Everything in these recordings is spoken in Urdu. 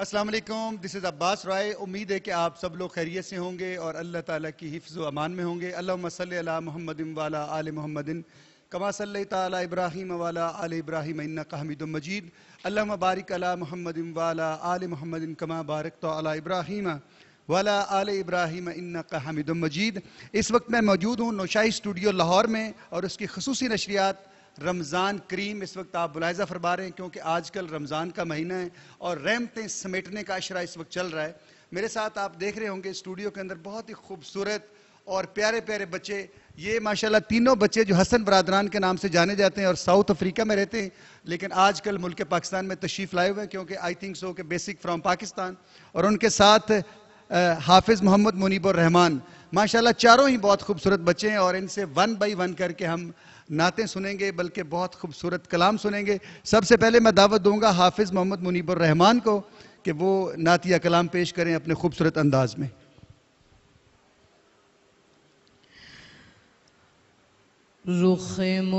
السلام علیکم، دس از عباس رائے. امید ہے کہ آپ سب لوگ خیریت سے ہوں گے اور اللہ تعالیٰ کی حفظ و امان میں ہوں گے. اللہم صلی علی محمد وعلی آل محمد کما صلیت علی ابراہیم وعلی آل ابراہیم انک حمید مجید. اللہم بارک علی محمد وعلی آل محمد کما بارکت علی ابراہیم وعلی آل ابراہیم انک حمید مجید. اس وقت میں موجود ہوں نوشاہی اسٹوڈیو لاہور میں اور اس کی خصوصی نشریات رمضان کریم. اس وقت آپ ملاحظہ فرما رہے ہیں کیونکہ آج کل رمضان کا مہینہ ہے اور رحمتیں سمیٹنے کا عشرہ اس وقت چل رہا ہے. میرے ساتھ آپ دیکھ رہے ہوں گے اسٹوڈیو کے اندر بہت ہی خوبصورت اور پیارے پیارے بچے. یہ ماشاءاللہ تینوں بچے جو حسن برادران کے نام سے جانے جاتے ہیں اور ساؤتھ افریقہ میں رہتے ہیں لیکن آج کل ملک پاکستان میں تشریف لائے ہوئے ہیں کیونکہ آئی تھنک سو کہ بیسک فرام پاکستان. اور ان کے ساتھ حافظ محمد منیب الرحمان. ماشاءاللہ چاروں ہی بہت خوبصورت بچے ہیں اور ان سے ون بائی ون کر کے ہم نعتیں سنیں گے بلکہ بہت خوبصورت کلام سنیں گے. سب سے پہلے میں دعوت دوں گا حافظ محمد منیب الرحمان کو کہ وہ نعتیہ کلام پیش کریں اپنے خوبصورت انداز میں. رخ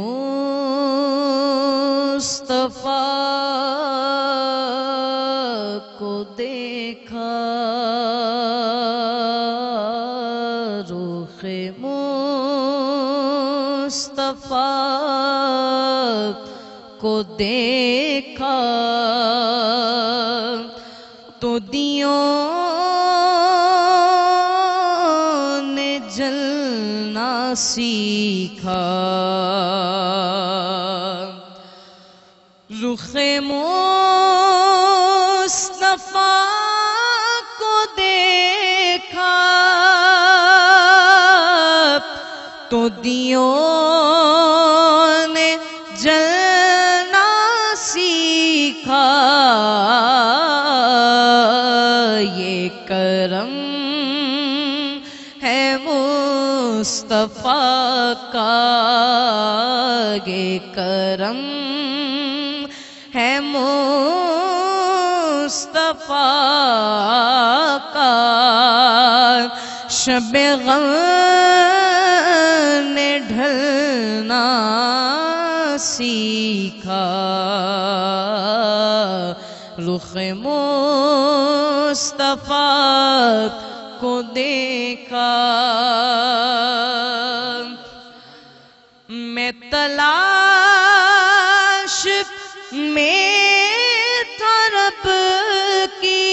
مصطفیٰ کو دیکھا، رخ مصطفیٰ کو دیکھا تو دیوں نے جلنا سیکھا. رخ مصطفیٰ کو دیکھا تو دیوں نے جلنا سیکھا. یہ کرم ہے مصطفیٰ کا، یہ کرم ہے مصطفیٰ کا. شب غم نے ڈھلنا سیکھا. رخ مصطفیٰ کو دیکھا. میں تلاش میں تھا رب کی،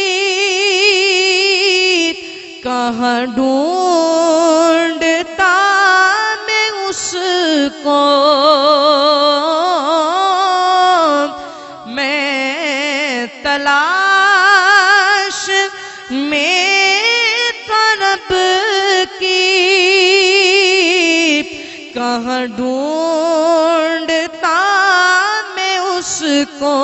کہاں ڈھونڈتا میں اس کو. میں تلاش میں تھا رب کی، کہاں ڈھونڈتا میں اس کو.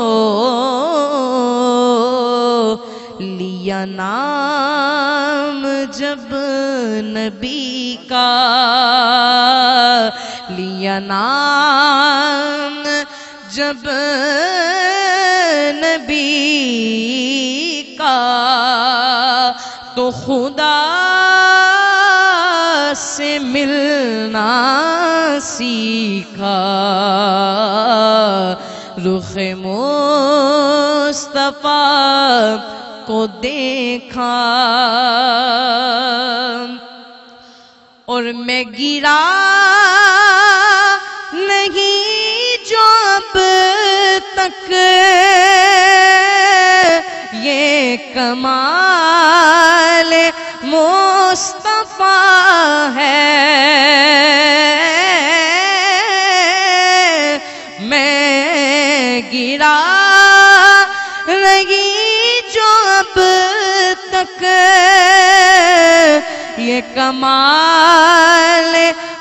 لیا نام جب نبی کا، لیا نام جب نبی کا تو خدا سے ملنا سیکھا. رخ مصطفیٰ کو دیکھا اور میں گرا نہیں جو اب تک. یہ کمال مصطفیٰ ہے. میں گرا نہیں جو اب تک، یہ کمال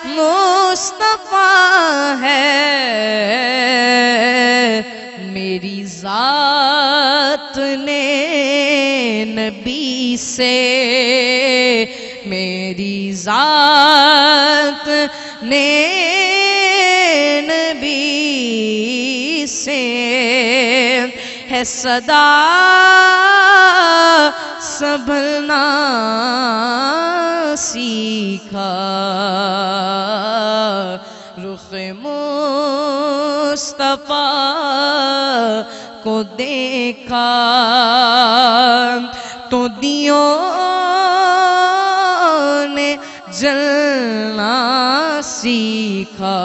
مصطفیٰ ہے. میری ذات نے نبی سے، میری ذات نے نبی سے ہے صدا سنبھلنا سیکھا. رخ مصطفیٰ کو دیکھا تو دیوں نے جلنا سیکھا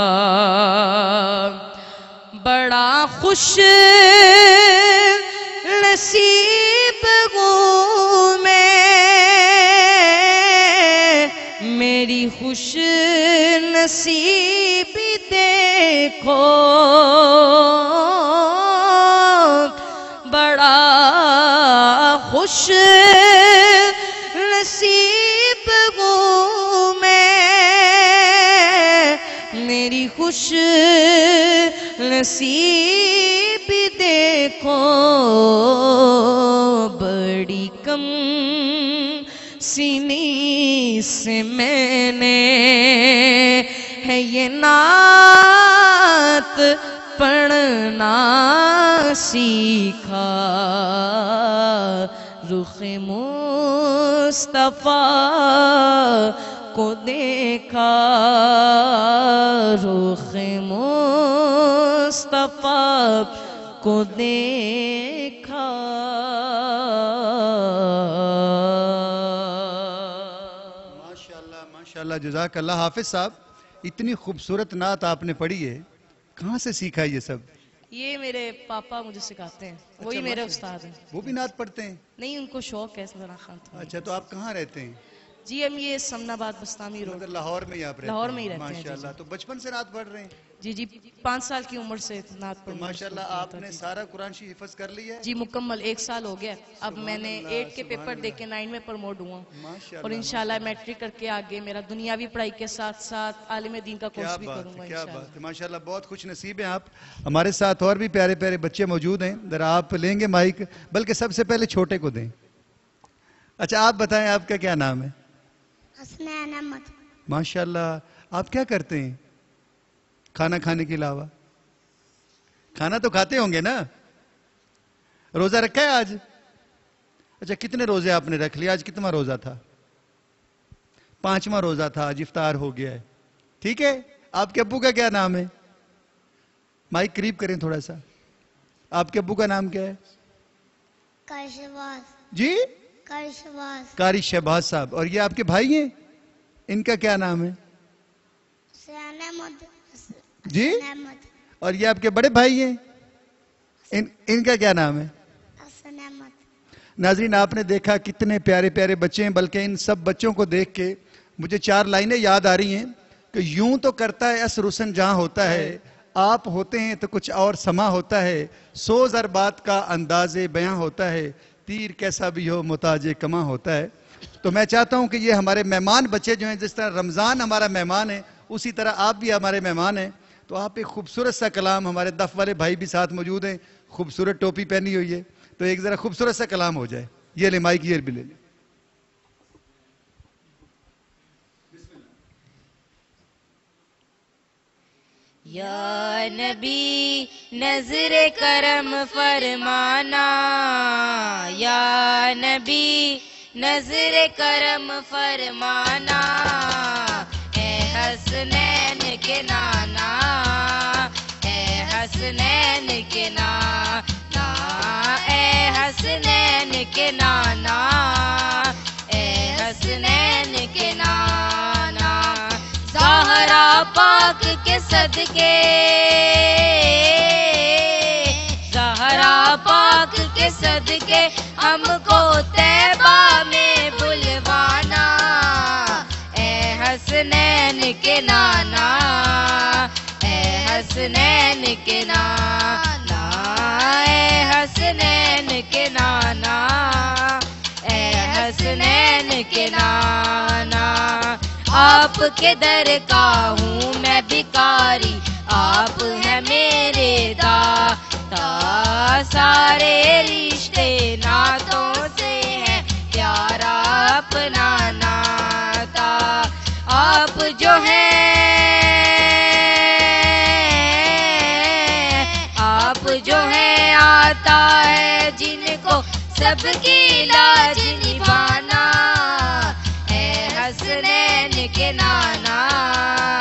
بڑا خوش نصیب ہوں میں میری خوش نصیبی دیکھو بڑا خوش نصیب ہوں میں میری خوش نصیب دیکھو بڑی کم سینی سے میں نے ہے یہ نعت پڑھنا سیکھا رخ مصطفیٰ کو دیکھا رخ مصطفیٰ کو دیکھا ماشاءاللہ جزاک اللہ حافظ صاحب اتنی خوبصورت نعت آپ نے پڑھی ہے کہاں سے سیکھا یہ سب یہ میرے پاپا مجھے سکھاتے ہیں وہی میرے استاد ہیں وہ بھی نعت پڑھتے ہیں نہیں ان کو شوق ہے ثنا خان تھا اچھا تو آپ کہاں رہتے ہیں جی ہم یہ سمن آباد بستامی روڈ لاہور میں ہی آپ رہتے ہیں لاہور میں ہی رہتے ہیں ماشاءاللہ تو بچپن سے نعت پڑھ رہے ہیں جی جی 5 سال کی عمر سے نعت پڑھنا ماشاءاللہ آپ نے سارا قرآن شریف حفظ کر لیا ہے جی مکمل 1 سال ہو گیا اب میں نے 8 کے پیپر دے کے 9 میں پروموٹ ہوا اور انشاءاللہ میٹرک کر کے آگے میرا دنیاوی پڑھائی کے ساتھ ساتھ عالم دین کا کورس بھی کروں گا کیا بات ہے ماشاءاللہ بہت خوش نصیب ہیں آپ ہمارے ساتھ اور بھی پیارے پیارے بچے موجود ہیں ذرا آپ لیں گے مائک بلکہ سب سے پہلے چھوٹے کو دیں اچھا آپ بتائیں آپ کا کیا نام ہے حسنین احمد ماشاءاللہ آپ کیا کرتے ہیں کھانا کھانے کے علاوہ کھانا تو کھاتے ہوں گے نا روزہ رکھا ہے آج اچھا کتنے روزے آپ نے رکھ لیا آج کتنا روزہ تھا 5واں روزہ تھا آج افطار ہو گیا ہے ٹھیک ہے آپ کے ابو کا کیا نام ہے مائک قریب کریں تھوڑا سا آپ کے ابو کا نام کیا ہے کرشواز جی کرشواز قاری شہباز صاحب اور یہ آپ کے بھائی ہیں ان کا کیا نام ہے حسین احمد جی احمد اور یہ آپ کے بڑے بھائی ہیں ان کا کیا نام ہے حسن احمد ناظرین آپ نے دیکھا کتنے پیارے پیارے بچے ہیں بلکہ ان سب بچوں کو دیکھ کے مجھے 4 لائنیں یاد آ رہی ہیں کہ یوں تو کرتا ہے اس رسن جہاں ہوتا ہے آپ ہوتے ہیں تو کچھ اور سما ہوتا ہے سوز ہر بات کا انداز بیاں ہوتا ہے تیر کیسا بھی ہو محتاج کما ہوتا ہے تو میں چاہتا ہوں کہ یہ ہمارے مہمان بچے جو ہیں جس طرح رمضان ہمارا مہمان ہے اسی طرح آپ بھی ہمارے مہمان ہیں تو آپ ایک خوبصورت سا کلام ہمارے دف والے بھائی بھی ساتھ موجود ہیں خوبصورت ٹوپی پہنی ہوئی ہے تو ایک ذرا خوبصورت سا کلام ہو جائے یہ لے مائک یہ بھی لے لیں یا نبی نظر کرم فرمانا یا نبی نظر کرم فرمانا اے حسنین کے نانا اے حسنین کے نانا اے حسنین کے نانا اے حسنین کے نانا زہرا پاک کے صدقے زہرا پاک کے صدقے ہم کو طیبہ میں بلوانا اے حسنین کے نانا اے حسنین کے نانا اے حسنین کے نانا اے حسنین کے نانا آپ کے در کا ہوں میں بھکاری آپ ہیں میرے داتا سارے رشتے ناتوں سے ہیں پیارا اپنا ناتا آپ جو ہیں آپ جو ہیں آتا ہے جن کو سب کی لاج نبھانا اے حسنین کے نانا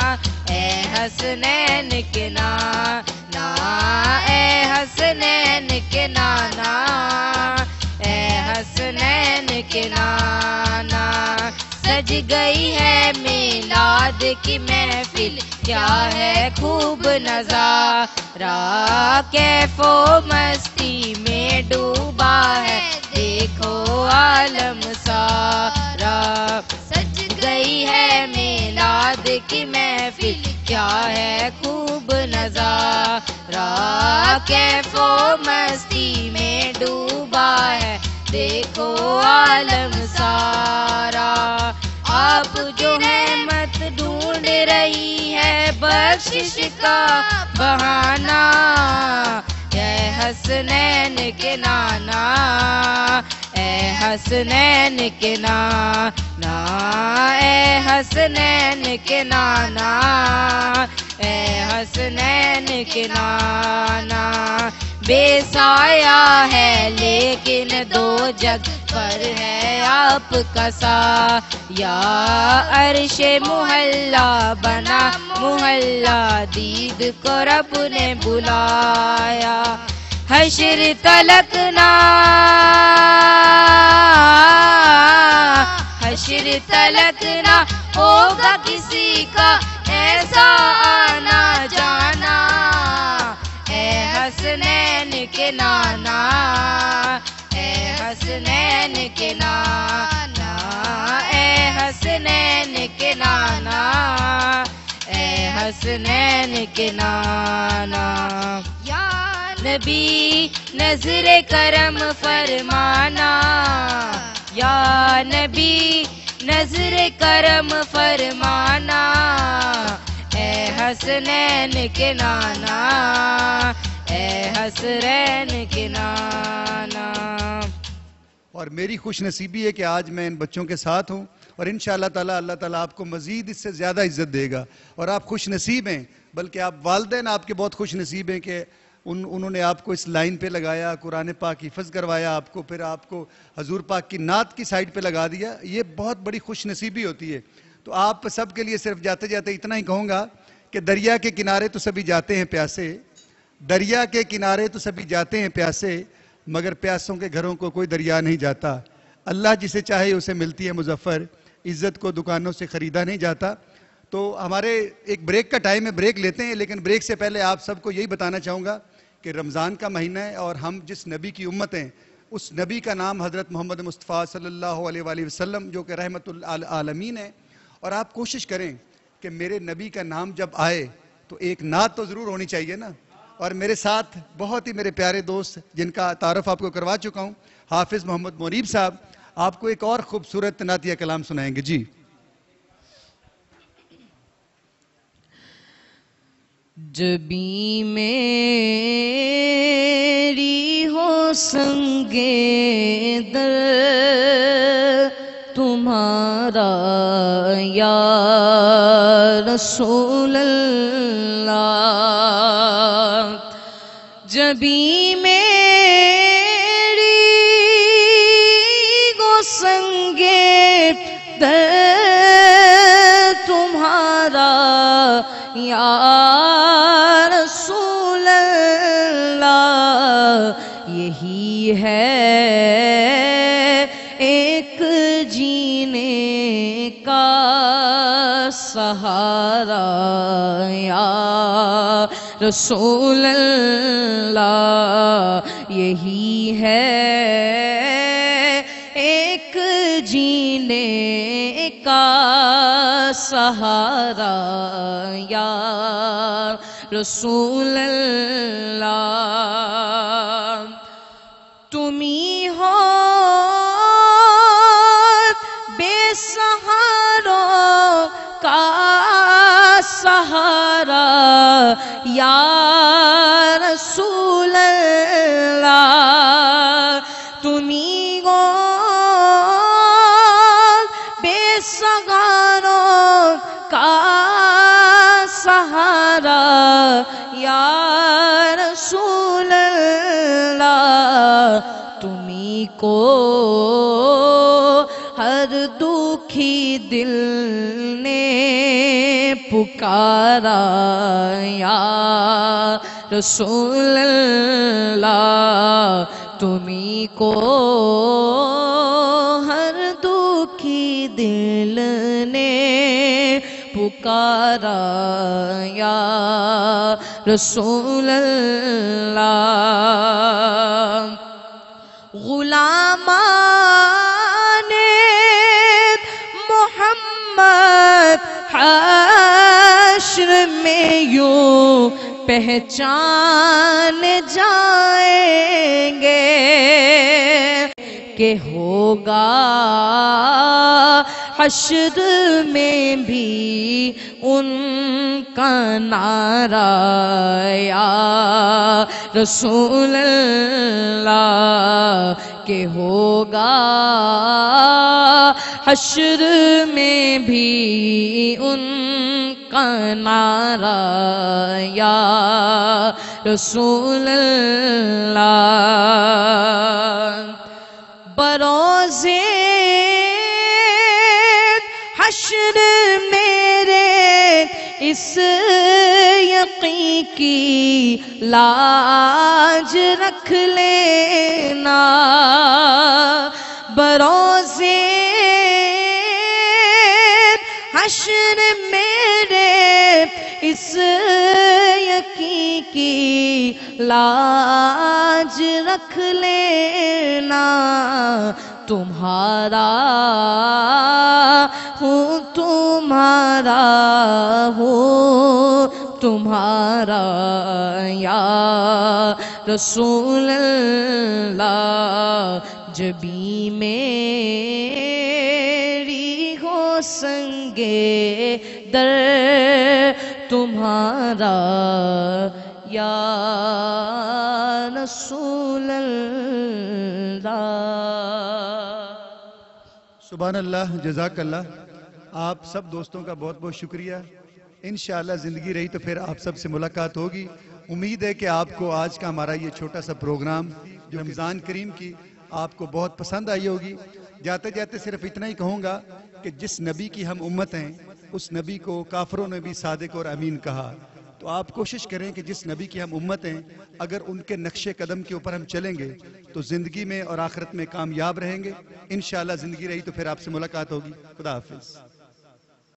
اے حسنین کے نانا اے حسنین کی محفل کیا ہے خوب نظارہ، کیف و مستی میں ڈوبا ہے دیکھو عالم سارا، سج گئی ہے میلاد کی محفل کیا ہے خوب نظارہ، کیف و مستی میں ڈوبا ہے دیکھو عالم سارا، آپ جو رحمت ڈھونڈ رہی ہے بخشش کا بہانہ، اے حسنین کے نانا، اے حسنین کے نانا، اے حسنین کے نانا، اے حسنین کے نانا، بے سایہ ہے لیکن دو جگ پر ہے آپ کا سایہ، عرش محلہ بنا محلہ دید کو رب نے بلایا، حشر تلک نہ حشر تلک نہ ہوگا کسی کا ایسا آنا جانا، اے حسنین کے نانا، اے حسنین کے نانا، اے حسنین کے نانا، اے حسنین کے نانا، یا نبی نظر کرم فرمانا، یا نبی نظر کرم فرمانا، اے حسنین کے نانا، اے حسنین کے نانا۔ اور میری خوش نصیبی ہے کہ آج میں ان بچوں کے ساتھ ہوں، اور انشاءاللہ تعالی اللہ تعالیٰ آپ کو مزید اس سے زیادہ عزت دے گا، اور آپ خوش نصیب ہیں، بلکہ آپ والدین آپ کے بہت خوش نصیب ہیں کہ انہوں نے آپ کو اس لائن پہ لگایا، قرآن پاک حفظ کروایا آپ کو، پھر آپ کو حضور پاک کی نعت کی سائٹ پہ لگا دیا، یہ بہت بڑی خوش نصیبی ہوتی ہے۔ تو آپ سب کے لیے صرف جاتے جاتے اتنا ہی کہوں گا کہ دریا کے کنارے تو سبھی جاتے ہیں پیاسے، دریا کے کنارے تو سبھی جاتے ہیں پیاسے، مگر پیاسوں کے گھروں کو کوئی دریا نہیں جاتا، اللہ جسے چاہے اسے ملتی ہے مظفر، عزت کو دکانوں سے خریدا نہیں جاتا۔ تو ہمارے ایک بریک کا ٹائم ہے، بریک لیتے ہیں، لیکن بریک سے پہلے آپ سب کو یہی بتانا چاہوں گا کہ رمضان کا مہینہ ہے، اور ہم جس نبی کی امت ہیں اس نبی کا نام حضرت محمد مصطفیٰ صلی اللہ علیہ وآلہ وسلم جو کہ رحمت العالمین ہے، اور آپ کوشش کریں کہ میرے نبی کا نام جب آئے تو ایک نعت تو ضرور ہونی چاہیے نا۔ اور میرے ساتھ بہت ہی میرے پیارے دوست جن کا تعارف آپ کو کروا چکا ہوں، حافظ محمد منیب صاحب آپ کو ایک اور خوبصورت نعتیہ کلام سنائیں گے۔ جی جبیں میری ہو سنگے در تمہارا یا رسول اللہ، جبیں میری ہو سنگے در تمہارا یا رسول اللہ، یہی ہے ایک جینے کا سہارا یا رسول اللہ، یہی ہے ایک جینے کا سہارا یا رسول اللہ، تمہیں ہو بے سہاروں کا سہارا یا رسول اللہ، تمہیں ہو بے سہاروں کا سہارا یا رسول اللہ، تمہیں کو ہر دکھی دل نے پکارا یا رسول اللہ، تمہیں کو ہر دکھی دل نے پکارا یا رسول اللہ غلامان محمد حشر میں یوں پہچان جائیں گے کہ ہوگا حشر میں بھی ان کا نعرہ یا رسول اللہ کہ ہوگا حشر میں بھی ان کا نعرہ یا رسول اللہ بروز حشر میرے اس یقین کی لاج رکھ لینا بروز حشر میرے اس یقین کی لاج رکھ لینا تمہارا ہوں تمہارا ہوں تمہارا یا رسول اللہ جبیں میری ہو سنگے در تمہارا یا رسول اللہ سبحان اللہ جزاک اللہ آپ سب دوستوں کا بہت بہت شکریہ انشاءاللہ زندگی رہی تو پھر آپ سب سے ملاقات ہوگی امید ہے کہ آپ کو آج کا ہمارا یہ چھوٹا سا پروگرام جو رمضان کریم کی آپ کو بہت پسند آئی ہوگی جاتے جاتے صرف اتنا ہی کہوں گا کہ جس نبی کی ہم امت ہیں اس نبی کو کافروں نے بھی صادق اور امین کہا تو آپ کوشش کریں کہ جس نبی کی ہم امت ہیں اگر ان کے نقش قدم کے اوپر ہم چلیں گے تو زندگی میں اور آخرت میں کامیاب رہیں گے انشاءاللہ زندگی رہی تو پھر آپ سے ملاقات ہوگی خدا حافظ